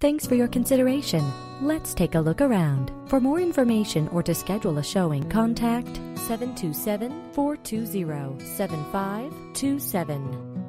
Thanks for your consideration. Let's take a look around. For more information or to schedule a showing, contact 727-420-7527.